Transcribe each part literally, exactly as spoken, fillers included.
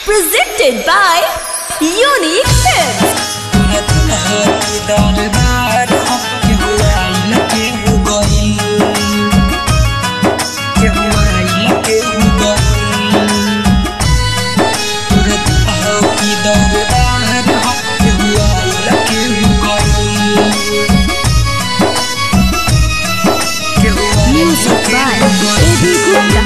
Presented by Unique Films. Music by A B Gupta.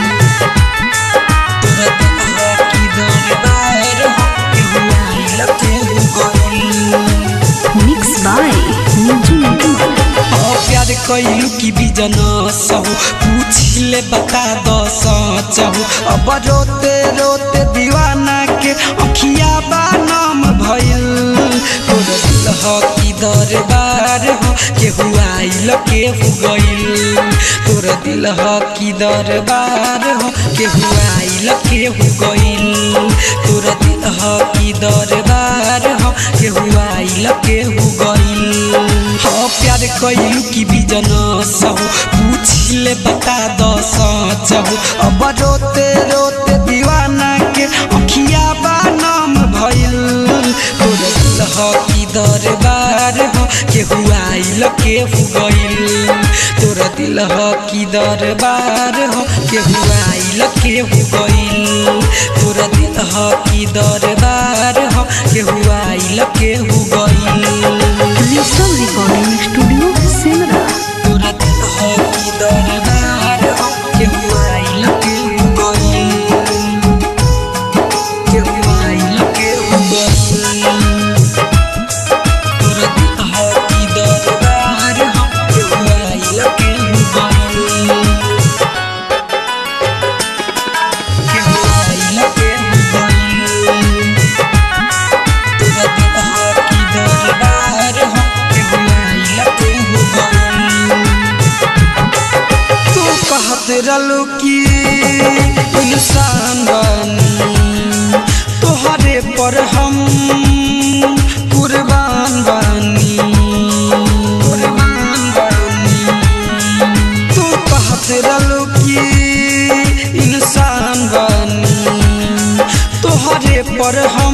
Mixed by Niju प्यार कइलू की बिजन सहू पूछले बता दो सचहू अब रोते रोते दीवाना के अखिया बा नाम भइल तोर दिल ह की दरबार हो केहू आइल केहू गइल तोर दिल ह की दरबार हो केहू आइल केहू गइल तोर दिल ह की दरबार हो केहू आइल केहू गइल हो प्यार कइलू की बिजन सहू पूछले बता दो सचहू अब रोते रोते दीवाना के अखिया बा नाम भइल तोर दिल ह की दरबार हो केहू आइल केहू गइल तोर दिल ह की दरबार हो केहू आइल केहू गइल तोर दिल ह की दरबार हो केहू आइल केहू गइल Listen Recording Studio Simra. तोर दिल ह की दरबार हो केहू आइल केहू गइल केहू आइल केहू गइल तोर दिल ह की दरबार हो केहू आइल केहू गइल केहू आइल केहू गइल तोर दिल ह की दरबार हो केहू आइल केहू गइल तू कहत रहलू कि इंसान बानी तोहरे पर हम कुर्बान बानी कुर्बान बानी तू कहत रहलू कि इंसान बानी तोहरे पर हम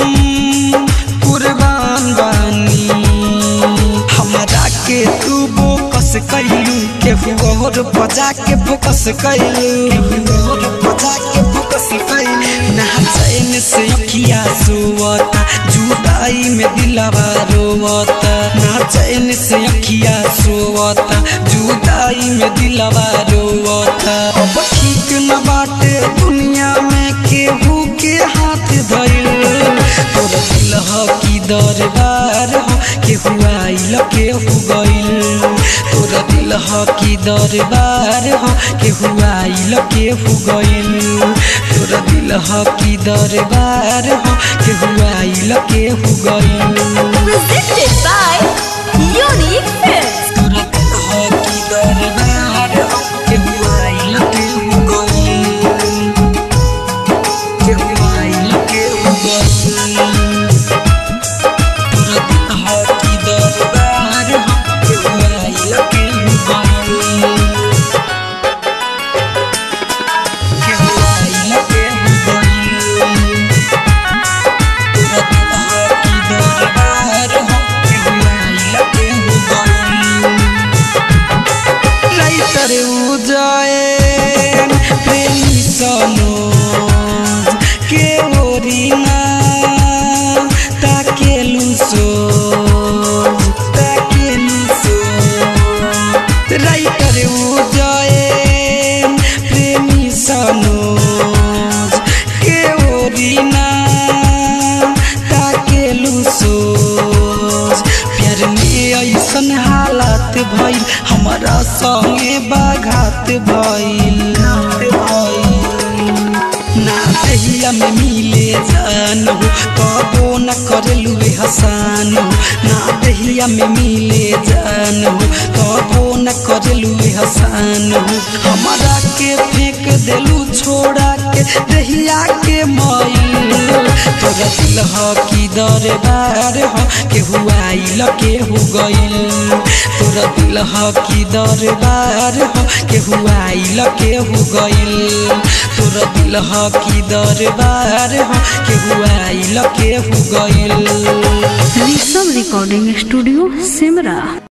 कुर्बान बानी हमरा के तू बोकस कइलू केहू और बजा के फोकस कइलू केहू और बजा के फोकस कइलू ना चैन से अखिया सोवता जुदाई में दिलवा रोवता ना चैन से अखिया सोवता जुदाई में दिलवा रोवता अब ठीक न बाटे दुनिया में केहू के हाथ धइल तोर दिल ह की दरबार हो केहू आइल केहू गइल तोर दिल ह की दरबार हो केहू आइल केहू गइल तोर दिल ह की दरबार हो केहू आइल केहू गइल Presented by Unique Films. तोर दिल ह की दरबार हो केहू आइल केहू गइल केहू आइल केहू गइल तोर दिल ह की दरबार हो केहू आइल केहू गइल केहू आइल केहू गइल तोर दिल ह की दरबार हो केहू आइल केहू गइल राइतर उजैन प्रेमी सनोज के ओरिना ताकेलु सोज ताकेलु सोज राइतर उजैन प्रेमी सनोज के ओरिना ताकेलु सोज प्यार में ऐसन हालत भइल हमारा संगे बाघात भइल ना दहिया में मिले जान हो कबो न करेलू हसान हो ना दहिया में मिले जान हो कबो न करेलू हसान हो हमारा के फेंक देलू छोड़ा के दहिया के मैल तोरा दिल दिल ह की दरबार ह केहू आइल केहू गइल तोरा दिल ह की दरबार ह केहू आइल केहू गइल तोरा दिल ह की दरबार ह केहू आइल केहू गइल। Rishabh recording studio Simra.